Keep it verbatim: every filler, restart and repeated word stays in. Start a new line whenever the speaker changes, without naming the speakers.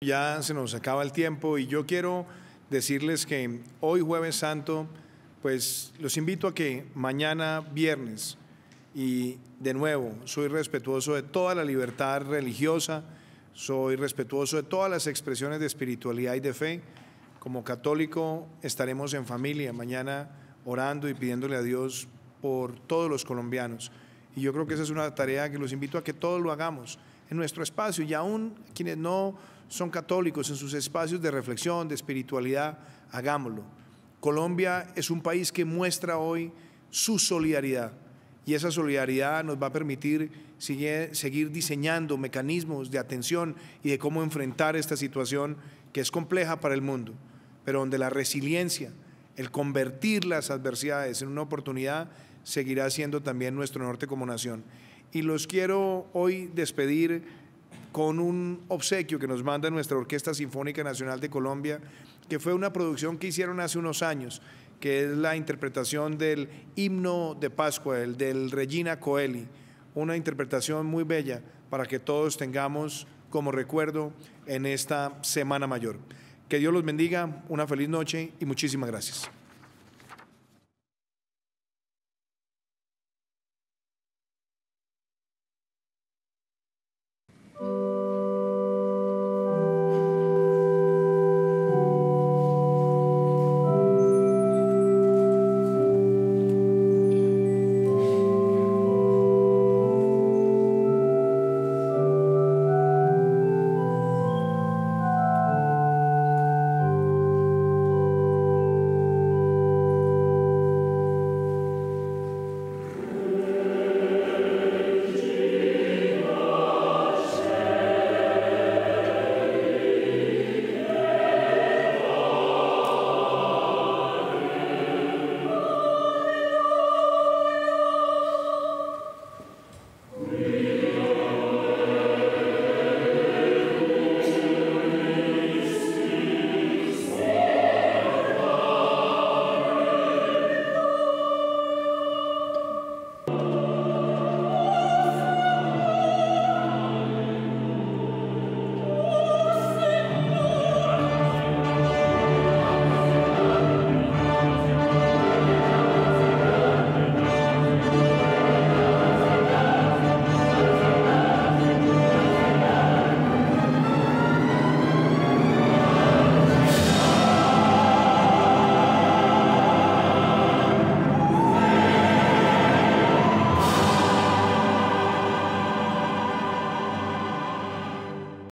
Ya se nos acaba el tiempo y yo quiero decirles que hoy Jueves Santo, pues los invito a que mañana viernes, y de nuevo, soy respetuoso de toda la libertad religiosa, soy respetuoso de todas las expresiones de espiritualidad y de fe. Como católico estaremos en familia mañana orando y pidiéndole a Dios por todos los colombianos. Y yo creo que esa es una tarea que los invito a que todos lo hagamos en nuestro espacio, y aún quienes no son católicos, en sus espacios de reflexión, de espiritualidad, hagámoslo. Colombia es un país que muestra hoy su solidaridad, y esa solidaridad nos va a permitir sigue, seguir diseñando mecanismos de atención y de cómo enfrentar esta situación que es compleja para el mundo, pero donde la resiliencia, el convertir las adversidades en una oportunidad, seguirá siendo también nuestro norte como nación. Y los quiero hoy despedir con un obsequio que nos manda nuestra Orquesta Sinfónica Nacional de Colombia, que fue una producción que hicieron hace unos años, que es la interpretación del himno de Pascua, el del Regina Coeli, una interpretación muy bella para que todos tengamos como recuerdo en esta Semana Mayor. Que Dios los bendiga, una feliz noche y muchísimas gracias.